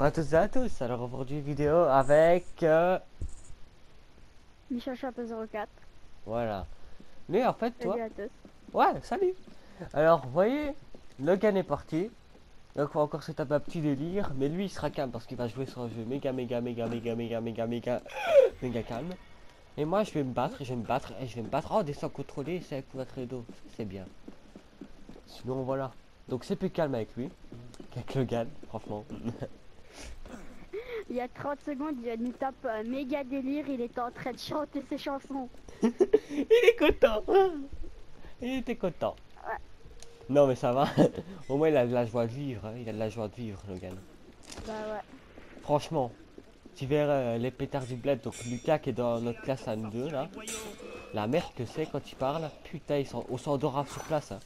à toutes et à tous. Alors aujourd'hui vidéo avec Michel Chape 04. voilà. Mais en fait toi, Salut à tous. ouais, salut. Alors vous voyez, Logan est parti. Donc on va encore se taper un petit délire, mais lui il sera calme parce qu'il va jouer sur un jeu méga calme. Et moi je vais me battre, je vais me battre. Oh, des soins contrôlés, c'est avec votre rideau, c'est bien. Sinon voilà. Donc c'est plus calme avec lui qu'avec Logan, franchement. Il y a 30 secondes, il nous tape un méga délire. Il était en train de chanter ses chansons. Il est content. Il était content. Ouais, Non mais ça va. Au moins il a de la joie de vivre, hein. Il a de la joie de vivre, Logan. bah ouais. Franchement, tu verras les pétards du bled, donc Lucas qui est dans notre classe à nous deux là. La merde que c'est quand il parle, putain, on s'endort sur place, hein.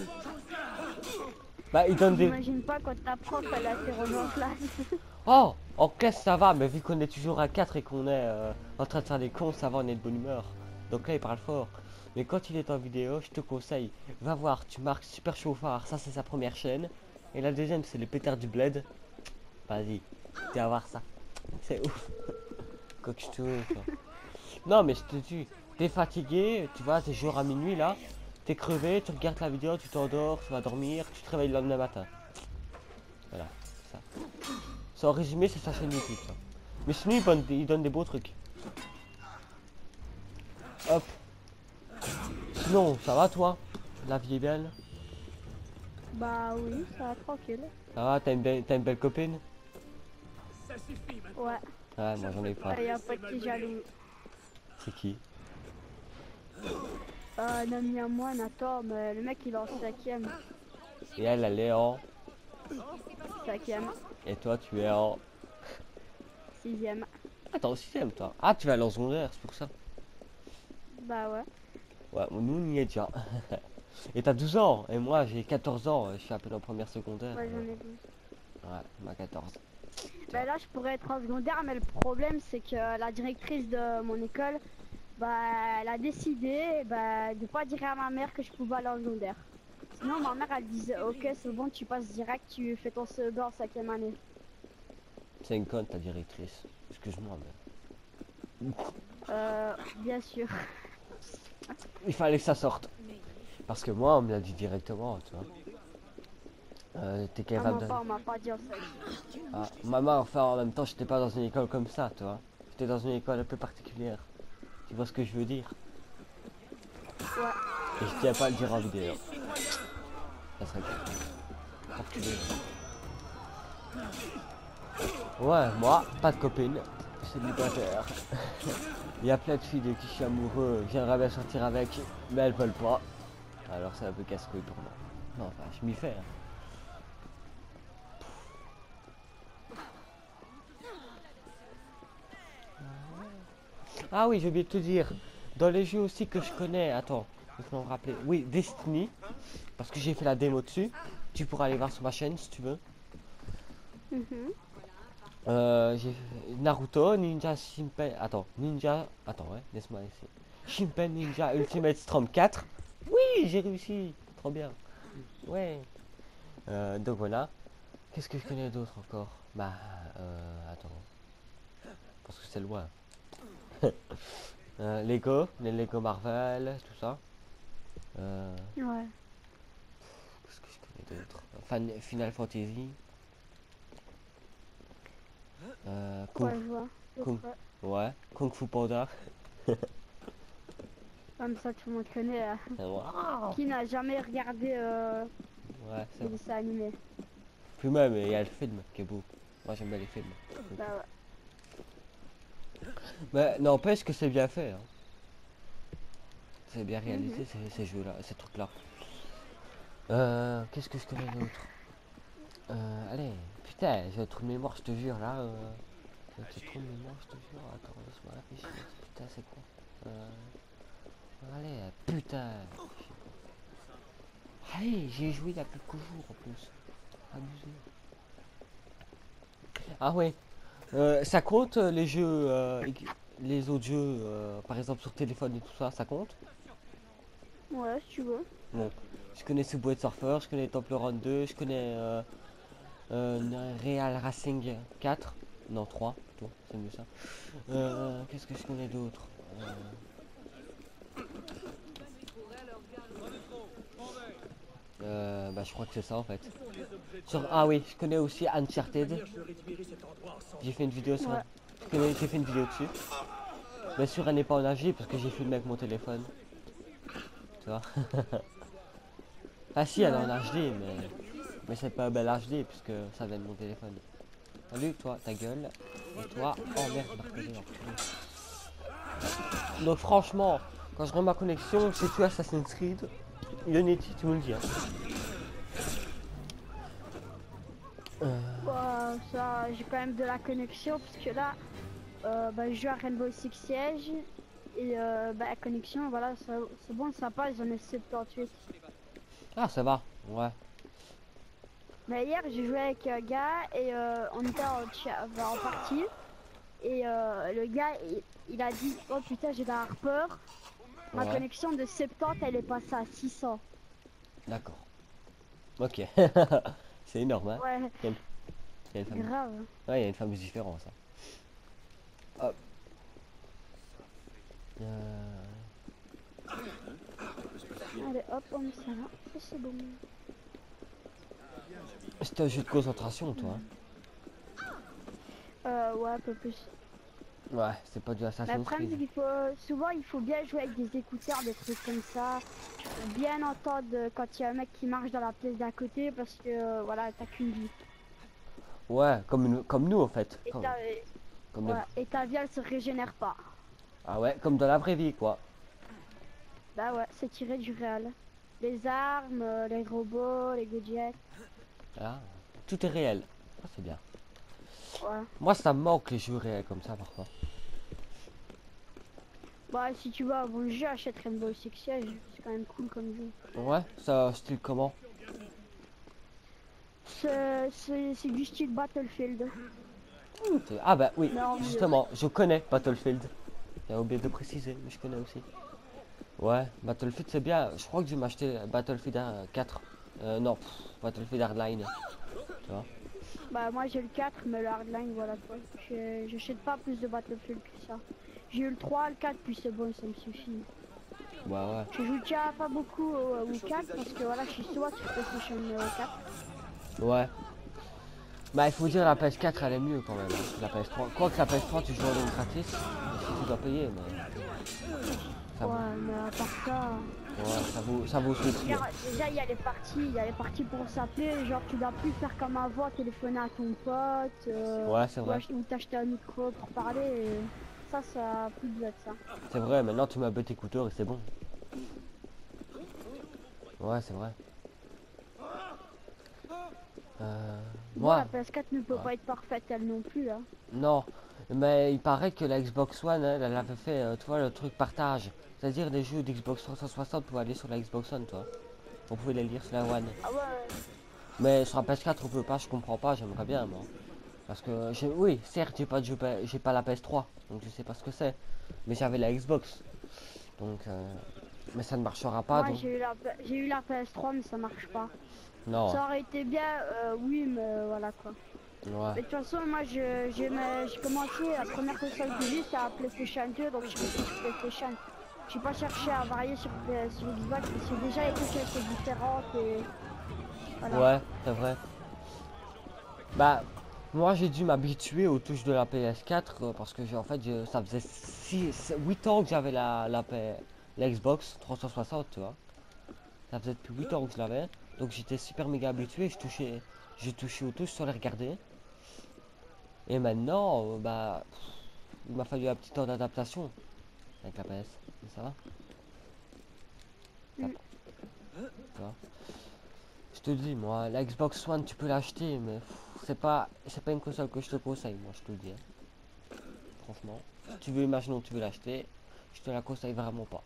Bah il donne des. J'imagine pas quand ta prof elle a fait en classe. Oh, en classe ça va, mais vu qu'on est toujours à 4 et qu'on est en train de faire des cons, ça va, on est de bonne humeur. Donc là il parle fort. Mais quand il est en vidéo, je te conseille, va voir, tu marques Super Chauffard, ça c'est sa première chaîne. Et la deuxième c'est les pétards du bled. Vas-y, tu vas voir ça. C'est ouf. Quoi que je te veux, quoi. Non, mais je te dis, t'es fatigué, tu vois, t'es jour à minuit là, t'es crevé, tu regardes la vidéo, tu t'endors, tu vas dormir, tu te réveilles le lendemain matin. Voilà, ça. Ça en résumé, c'est sa chaîne YouTube, ça. Mais sinon, il donne des beaux trucs. Hop. Sinon, ça va toi? La vie est belle? Bah oui, ça va tranquille. Ça va, t'as une belle copine? Ouais, Ouais, moi j'en ai pas. il y a un pote qui est jaloux. C'est qui? Un ami à moi, Nathan, mais le mec il est en 5ème. Et elle est en... 5ème, Et toi, tu es en... 6ème. Ah, t'es en 6ème, toi. Ah, tu vas aller en secondaire, c'est pour ça. Bah ouais. Ouais, nous on y est déjà. Et t'as 12 ans, et moi j'ai 14 ans, je suis à peine en première secondaire. Ouais, j'en ai vu. Ouais, ma 14. Bah là, je pourrais être en secondaire, mais le problème c'est que la directrice de mon école, bah, elle a décidé bah, de pas dire à ma mère que je pouvais aller en secondaire. Sinon, ma mère, elle disait, ok, c'est bon, tu passes direct, tu fais ton CE2 en 5ème année. C'est une conne ta directrice. Excuse-moi, mais... Bien sûr. Il fallait que ça sorte. Parce que moi, on me l'a dit directement, tu vois. T'es Ah, capable de... on m'a pas dit en fait. Ah, maman, enfin, en même temps, j'étais pas dans une école comme ça, tu vois. J'étais dans une école un peu particulière. Tu vois ce que je veux dire? Ouais. Et je tiens pas à le dire en vidéo. Ça serait cool. Enculé. Ouais, moi, pas de copine. Célibataire. Il y a plein de filles de qui je suis amoureux, j'aimerais bien sortir avec, mais elles veulent pas. Alors c'est un peu casse-couille pour moi. Non, enfin, je m'y fais, hein. Ah oui, j'ai oublié de te dire. Dans les jeux aussi que je connais, attends, laisse-moi me rappeler. Oui, Destiny, parce que j'ai fait la démo dessus. Tu pourras aller voir sur ma chaîne si tu veux. Mhm. J'ai Naruto, Ninja Shimpen. Attends, Ninja. Attends, ouais, laisse-moi essayer. Shimpen Ninja Ultimate Storm 4. Oui, j'ai réussi. Trop bien. Ouais. Donc voilà. Qu'est-ce que je connais d'autre encore? Bah, attends. Parce que c'est loin. Lego, les Lego Marvel, tout ça. Euh, Ouais. Qu'est-ce que je connais d'autre? Final Fantasy. Ouais, je vois. Kung, Ouais. ouais, Kung Fu Panda. Comme ça, tout le monde connaît. Waouh. Qui n'a jamais regardé Ouais, c'est des vrai. dessins animés? Puis même, il y a le film qui est beau. Moi, j'aime bien les films. Bah ouais. Mais n'empêche que c'est bien fait, hein. C'est bien Mhm. réalisé, ces jeux-là, ces trucs-là. Qu'est-ce que je connais d'autre? Allez, putain, j'ai un trou de mémoire, je te jure, là. J'ai un petit trou de mémoire, je te jure. Attends, laisse-moi réfléchir. Putain, c'est quoi? Allez, putain. Allez, j'ai joué il y a quelques jours en plus. Abusé. Ah ouais, ça compte les jeux, les autres jeux, par exemple sur téléphone et tout ça, ça compte? Ouais, si tu veux. Bon, je connais Subway Surfer, je connais Temple Run 2, je connais Real Racing 4. Non, 3. Plutôt, c'est mieux ça. Qu'est-ce que je connais d'autre? Bah, je crois que c'est ça en fait. Ah oui, je connais aussi Uncharted. J'ai fait une vidéo sur. Ouais. J'ai fait une vidéo dessus. Bien sûr, elle n'est pas en HD parce que j'ai filmé avec mon téléphone. Tu vois. Enfin, si, elle est en Ouais. HD, mais c'est pas belle HD puisque ça vient de mon téléphone. Salut, toi, ta gueule. Et toi, oh merde, je vais reposer donc, franchement, quand je rends ma connexion, c'est tu Assassin's Creed, Unity, tu me le dis. Hein. Bah, ça, j'ai quand même de la connexion parce que là, bah, je joue à Rainbow Six Siege et bah, la connexion, voilà, c'est bon, ça passe, j'en ai 78. Ah, ça va, ouais. Mais hier, j'ai joué avec un gars et on était en partie et le gars, il a dit, oh putain, j'ai la Harper, ma Ouais, connexion de 70, elle est passée à 600. d'accord. Ok. C'est énorme, hein. Ouais, Il y a une, il y a une famille. grave. Ouais, il y a une fameuse différence. Hein. Hop. Euh, Allez, hop, on met ça là, et c'est bon. C'est un jeu de concentration, toi. Hein. Ouais, un peu plus. Ouais, c'est pas du Mais le Assassin's problème, Creed. c'est qu'il faut, souvent, il faut bien jouer avec des écouteurs, des trucs comme ça. Pour bien entendre quand il y a un mec qui marche dans la pièce d'à côté parce que, voilà, t'as qu'une vie. Ouais, comme nous en fait. Et Comme les- ouais, et ta vie, elle se régénère pas. Ah ouais, comme dans la vraie vie, quoi. Bah ouais, c'est tiré du réel. Les armes, les robots, les gadgets. Ah, tout est réel. Ah, c'est bien. Ouais. Moi, ça me manque les jeux réels comme ça, parfois. Bah, si tu veux un bon jeu, achète Rainbow Six Siege. C'est quand même cool comme jeu. Ouais, ça style comment? C'est du style Battlefield. Ah bah oui, Mais en mieux. justement, je connais Battlefield. J'ai oublié de préciser, mais je connais aussi. Ouais, Battlefield c'est bien. Je crois que je vais m'acheter Battlefield 4. Non, Battlefield Hardline. Tu vois? Bah moi j'ai le 4 mais le hardline voilà quoi. J'achète pas plus de Battlefield que ça. J'ai eu le 3, le 4 puis c'est bon ça me suffit. Ouais, ouais. Je joue déjà pas beaucoup au 4 parce que voilà je suis souvent sur PlayStation 4. Ouais. Bah il faut dire la PS4 elle est mieux quand même. Hein, que la PS3. Quoique la PS3 tu joues en ligne gratis. Si tu dois payer, mais ça Ouais vaut. mais à part ça. Ouais, ça vaut ce prix. Hein. Regarde, déjà il y a les parties pour s'appeler, genre tu dois plus faire comme avant, téléphoner à ton pote, Ouais, c'est vrai. ou t'acheter un micro pour parler. Et ça a plus besoin de ça. C'est vrai, maintenant tu mets un petit écouteur et c'est bon. Ouais, c'est vrai. Bon la Moi, PS4 ne peut ouais. pas être parfaite elle non plus hein. Non, mais il paraît que la Xbox One, elle avait fait, tu vois, le truc partage. C'est-à-dire des jeux d'Xbox 360 pour aller sur la Xbox One, toi. On pouvait les lire sur la One. Ah ouais. Mais sur la PS4, on peut pas, je comprends pas, j'aimerais bien, moi. Parce que, oui, certes, j'ai pas de jeu, j'ai pas la PS3, donc je sais pas ce que c'est. Mais j'avais la Xbox, donc, mais ça ne marchera pas, Moi donc. j'ai eu la PS3 mais ça marche pas. Non, Ça aurait été bien, oui mais voilà quoi. ouais, Mais de toute façon moi j'ai commencé la première console que j'ai c'était la PlayStation 2 donc je suis resté sur PlayStation. J'ai pas cherché à varier sur Xbox parce que déjà les consoles étaient différentes et voilà. ouais, c'est vrai. Bah, moi j'ai dû m'habituer aux touches de la PS4 parce que en fait ça faisait 8 ans que j'avais la Xbox 360, tu vois. Ça faisait depuis 8 ans que je l'avais. Donc j'étais super méga habitué, j'ai touché aux touches sans les regarder. Et maintenant, bah, il m'a fallu un petit temps d'adaptation avec la PS. Mais ça va, ça, Mm. tu vois. Je te dis, moi, la Xbox One, tu peux l'acheter, mais c'est pas une console que je te conseille, moi, je te le dis. Hein. Franchement, si tu veux, imaginons que tu veux l'acheter, je te la conseille vraiment pas.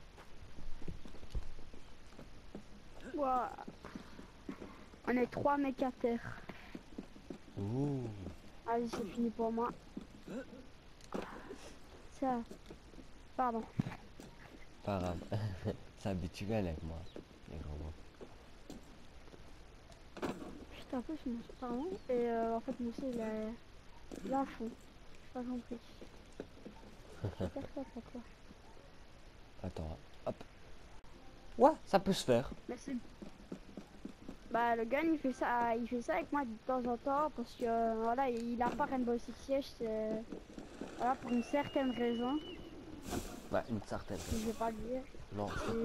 Ouah. On est 3 mecs à terre. Ouh, Allez c'est fini pour moi. Ça. Pardon. pas grave. C'est habituel avec moi, les gros mots. un peu sur mon pardon. Et en fait, mon aussi, il est à fond. J'ai pas compris. J'espère que ça fait quoi. Attends, hop. Ouais, ça peut se faire. Mais c'est... Bah, le gun, il fait ça avec moi de temps en temps parce que, voilà, il a pas Rainbow Six Siege, c'est... Voilà, pour une certaine raison, Ouais, une certaine. que je vais pas le dire. Non, je Et peux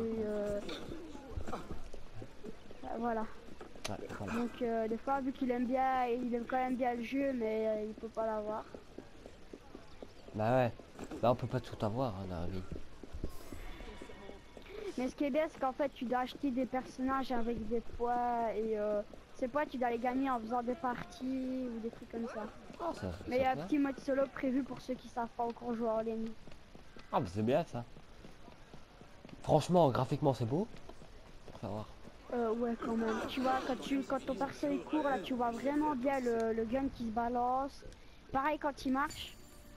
voilà. pas. Ouais, voilà. Donc, des fois, vu qu'il aime bien, il aime quand même bien le jeu, mais il peut pas l'avoir. Bah ouais. Bah on peut pas tout avoir hein, dans la vie. Mais ce qui est bien, c'est qu'en fait, tu dois acheter des personnages avec des poids et ces poids, tu dois les gagner en faisant des parties ou des trucs comme ça. Ah, ça, Mais il y a un bien. petit mode solo prévu pour ceux qui savent pas encore jouer en ligne. Ah, bah c'est bien ça. Franchement, graphiquement, c'est beau. Faut savoir. Ouais, quand même. Tu vois, quand ton perso il court, là, tu vois vraiment bien le gun qui se balance. Pareil quand il marche.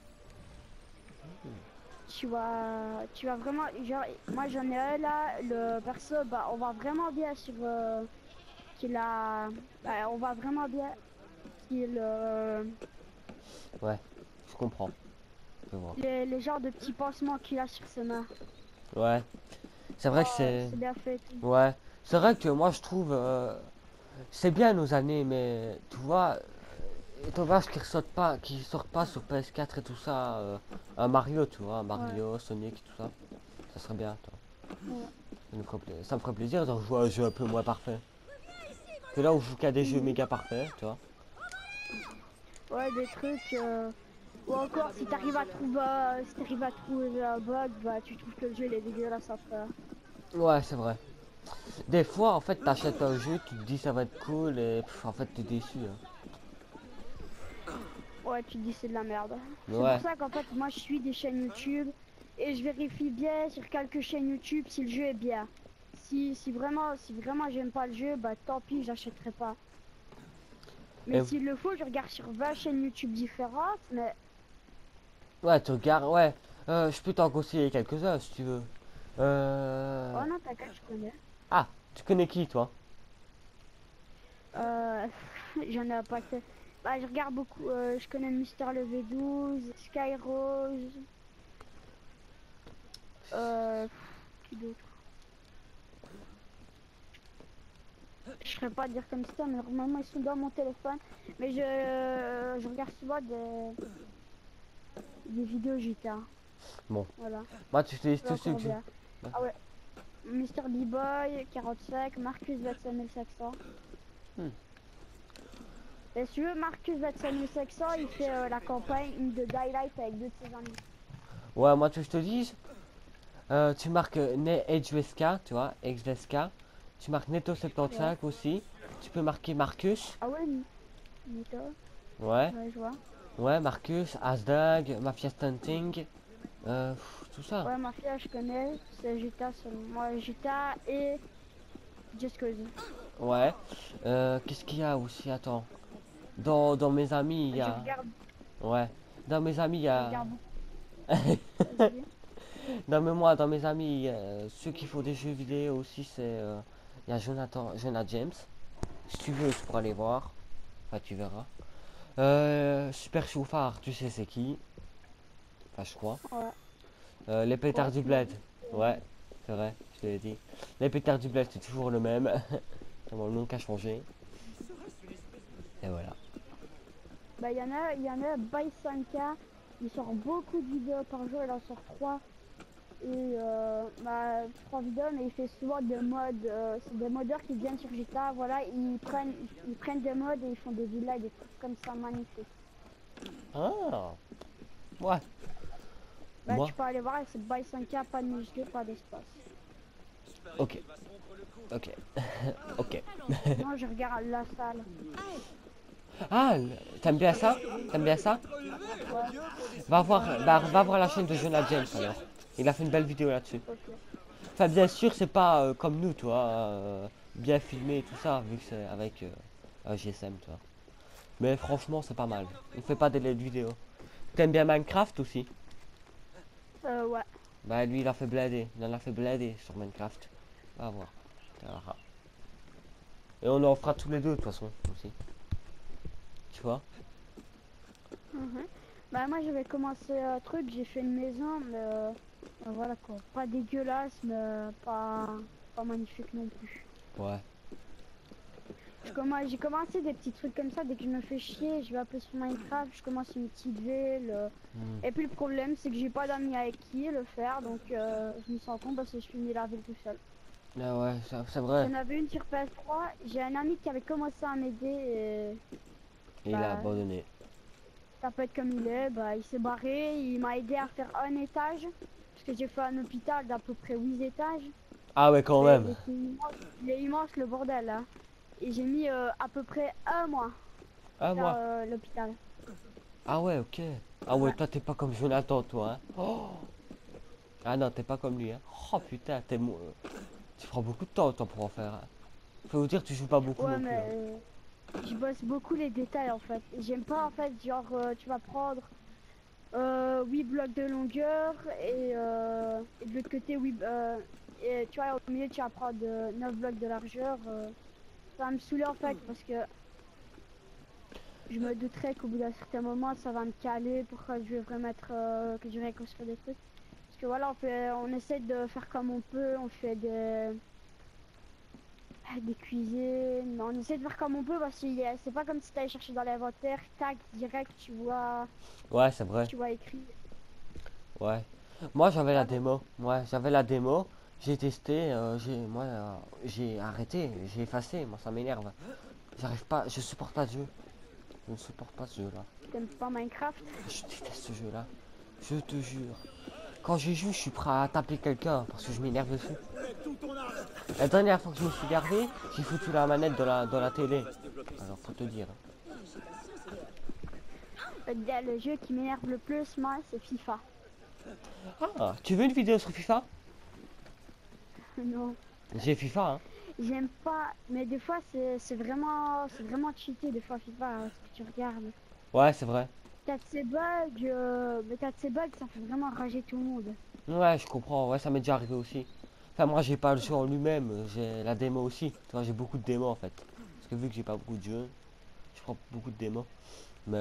Tu vois vraiment, genre, moi j'en ai un là, le perso, bah, on voit vraiment bien sur qu'il a, bah, on voit vraiment bien qu'il Ouais, je comprends. Je vois. les genres de petits pansements qu'il a sur ses mains. Ouais, c'est vrai que c'est. C'est bien fait. Et tout. Ouais, c'est vrai que moi je trouve. C'est bien nos années, mais tu vois. Et dommage qu'ils sortent pas sur PS4 et tout ça. Un Mario, tu vois, un Ouais, Mario, Sonic, tout ça. Ça serait bien, toi. ouais. Ça me ferait plaisir de jouer à un jeu un peu moins parfait. Que là où je joue qu'à des jeux Mhm. méga parfaits, tu vois. Ouais, des trucs. Ou encore, si t'arrives à trouver un bug, bah tu trouves que le jeu il est dégueulasse après. Ouais, c'est vrai. Des fois, en fait, t'achètes un jeu, tu te dis ça va être cool et en fait, t'es déçu. Hein. Ouais, tu te dis c'est de la merde. C'est pour Ouais, ça qu'en fait, moi je suis des chaînes YouTube et je vérifie bien sur quelques chaînes YouTube si le jeu est bien. Si vraiment j'aime pas le jeu, bah tant pis, j'achèterai pas. Mais et, s'il le faut, je regarde sur 20 chaînes YouTube différentes, mais ouais, tu regardes, ouais. Je peux t'en conseiller quelques-uns si tu veux. oh non, t'inquiète, je connais. Ah, tu connais qui, toi? Euh, j'en ai pas que... Bah, je regarde beaucoup, je connais Mister Levé 12, Skyrose, qui d'autre? Je serais pas à dire comme ça, mais normalement ils sont dans mon téléphone. Mais je regarde souvent des vidéos GTA. Bon, Voilà, moi, tu utilises c'est tous ceux encore que je. bien. Ouais. Ah ouais, Mister B-Boy, 45, Marcus 25500. Hmm. Et si tu veux, Marcus 25500, il fait la campagne de Daylight avec deux de ses amis. Ouais, moi, tu je te dis, tu marques HVSK, tu vois, HVSK. Tu marques Ouais. Neto75 aussi. Tu peux marquer Marcus. Ah ouais, Nito, Ouais, ouais, je vois. ouais, Marcus, Asdag, Mafia Stunting. Tout ça. Ouais, Mafia, je connais, c'est GTA seulement. Moi, GTA et Just Cause. Ouais. Qu'est-ce qu'il y a aussi? Attends. Dans mes amis, il y Je a. regarde, Ouais. Dans mes amis, il y je a. regarde beaucoup. Vas-y. Non, mais moi, dans mes amis, ceux qui font des jeux vidéo aussi, c'est. Il y a Jonathan James. Si tu veux, tu pourras aller voir. Enfin, tu verras. Super Chauffard, tu sais c'est qui? Enfin, je crois. Ouais, Les pétards ouais, du tu m'as bled. dit. Ouais, c'est vrai, je te l'ai dit. Les pétards du bled, c'est toujours le même. C'est mon nom qui a changé. Et voilà. Bah, il y en a, by 5K, il sort beaucoup de vidéos par jour, il en sort 3. Et bah, 3 vidéos, mais il fait souvent des modes, c'est des modeurs qui viennent sur GTA, voilà, ils prennent des modes et ils font des villas, des trucs comme ça magnifiques. Ah, ouais. Bah, Moi? tu peux aller voir, c'est by 5K, pas de muscles, pas d'espace. Ok, ok, ok. Non, je regarde la salle. Ah, t'aimes bien ça? T'aimes bien ça? Ouais, ouais, Va voir la chaîne de Jonah James alors. Il a fait une belle vidéo là-dessus. ok. Enfin, bien sûr, c'est pas comme nous, toi, bien filmé et tout ça, vu que c'est avec un GSM, toi. Mais franchement, c'est pas mal. Il fait pas des lettres vidéo. T'aimes bien Minecraft aussi? Ouais. Bah, lui, il a fait blader. Il en a fait blader sur Minecraft. Va voir. Tu verras. Et on en fera tous les deux de toute façon aussi. Tu vois? Mhm. Bah moi j'avais commencé un truc, j'ai fait une maison, mais voilà quoi, pas dégueulasse, mais pas magnifique non plus. Ouais. J'ai commencé des petits trucs comme ça, dès que je me fais chier, je vais appeler sur Minecraft, je commence une petite ville. Hmm. Et puis le problème c'est que j'ai pas d'amis avec qui le faire, donc je me sens con parce que je finis la ville tout seul. Ah ouais, c'est vrai. J'en avais une sur PS3, j'ai un ami qui avait commencé à m'aider et Et il a bah abandonné. ça peut être comme il est, bah il s'est barré, il m'a aidé à faire un étage, parce que j'ai fait un hôpital d'à peu près 8 étages. Ah ouais, quand Et même. il est immense le bordel là. Et j'ai mis à peu près un mois Ah à faire moi. l'hôpital. Ah ouais, ok. Ah ouais, Ouais. toi t'es pas comme Jonathan, toi, hein. Oh. Ah non, t'es pas comme lui, hein. Oh putain, tu prends beaucoup de temps, toi, pour en faire, hein. Faut vous dire, tu joues pas beaucoup Ouais non plus, mais hein. je bosse beaucoup les détails en fait. J'aime pas en fait genre tu vas prendre 8 blocs de longueur et de l'autre côté et tu vois au milieu tu vas prendre 9 blocs de largeur. Ça va me saouler en fait parce que je me douterais qu'au bout d'un certain moment ça va me caler pour que je vais vraiment que je vais construire des trucs. Parce que voilà on essaie de faire comme on peut, on fait des cuisines, on essaie de faire comme on peut parce que c'est pas comme si t'allais chercher dans l'inventaire, tac, direct Ouais, c'est vrai. tu vois écrit. Ouais. Moi, j'avais la Ça, donc, démo. Ouais, j'avais la démo. J'ai testé. J'ai arrêté. J'ai effacé. Moi, ça m'énerve. J'arrive pas. Je supporte pas ce jeu. Je ne supporte pas ce jeu-là. t'aimes pas Minecraft? Je déteste ce jeu-là. Je te jure. Quand je joue, je suis prêt à taper quelqu'un parce que je m'énerve dessus. La dernière fois que je me suis énervé, j'ai foutu la manette dans la télé. Alors, faut te dire. Le jeu qui m'énerve le plus, moi, c'est FIFA. Ah, tu veux une vidéo sur FIFA? Non, J'ai FIFA, hein. j'aime pas, mais des fois c'est vraiment cheaté des fois FIFA, ce que tu regardes. Ouais, c'est vrai. T'as de ces bugs, ça fait vraiment rager tout le monde. Ouais, je comprends. Ouais, ça m'est déjà arrivé aussi. Enfin, moi, j'ai pas le jeu en lui-même. J'ai la démo aussi. Tu vois, j'ai beaucoup de démos en fait. Parce que vu que j'ai pas beaucoup de jeux, je prends beaucoup de démos. Mais,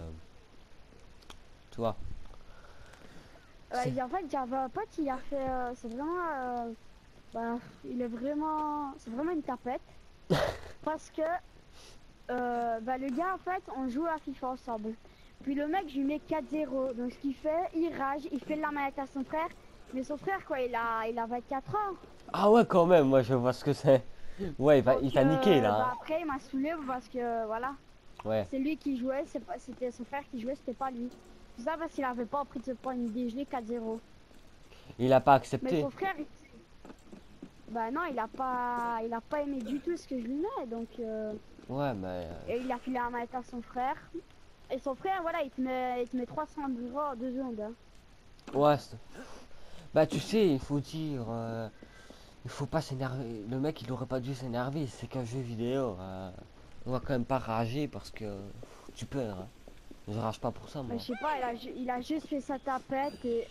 tu vois, c'est. En fait, j'avais un pote, il a fait, c'est vraiment, bah, c'est vraiment une tapette. Parce que, bah, le gars, en fait, on joue à FIFA ensemble. Puis le mec, je lui mets 4-0. Donc, ce qu'il fait, il rage, il fait la manette à son frère. Mais son frère, quoi, il a 24 ans. Ah ouais, quand même, moi, je vois ce que c'est. Ouais, il Donc, t'a niqué là, bah, hein. après, il m'a saoulé parce que, voilà, Ouais, c'est lui qui jouait, c'était son frère qui jouait, c'était pas lui. C'est ça parce qu'il avait pas appris de se prendre une dégelée 4-0. il a pas Mais accepté. son frère, bah non, il a pas aimé du tout ce que je lui mets. Donc, Ouais, mais. et il a filé un manette à son frère. Et son frère, voilà, il te met 300 euros en 2 secondes, hein. Ouais, bah, tu sais, il faut dire. Il faut pas s'énerver. Le mec, il aurait pas dû s'énerver. C'est qu'un jeu vidéo. On va quand même pas rager parce que tu perds, hein. Je rage pas pour ça, Mais moi. je sais pas, il a juste fait sa tapette et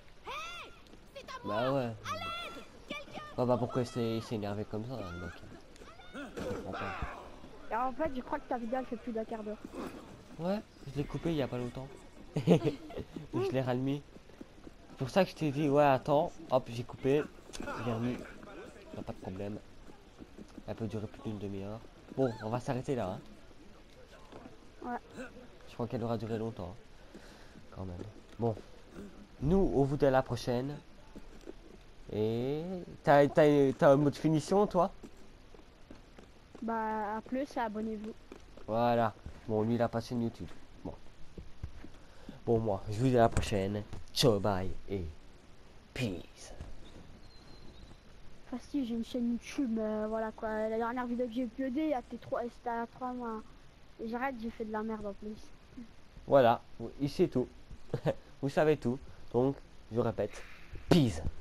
Bah ouais. Ouais, bah pourquoi il s'est énervé comme ça, le mec? Je comprends pas. en fait, je crois que ta vidéo elle fait plus d'un quart d'heure. Ouais, je l'ai coupé il y a pas longtemps. Je l'ai rallumé. C'est pour ça que je t'ai dit, ouais, attends. Hop, j'ai coupé. Je l'ai remis. Y'a pas de problème. Elle peut durer plus d'une demi-heure. Bon, on va s'arrêter là, hein. Ouais. Je crois qu'elle aura duré longtemps, hein, quand même. Bon, nous, on vous dit à la prochaine. Et t'as un mot de finition, toi? Bah, à plus et abonnez-vous. Voilà. Bon, lui, il a pas de chaîne YouTube. Bon. Bon, moi, je vous dis à la prochaine. Ciao, bye et peace. Enfin, si, j'ai une chaîne YouTube, voilà quoi. La dernière vidéo que j'ai uploadée, c'était à 3 mois. Et j'arrête, j'ai fait de la merde en plus. Voilà, ici c'est tout. Vous savez tout. Donc, je répète, peace.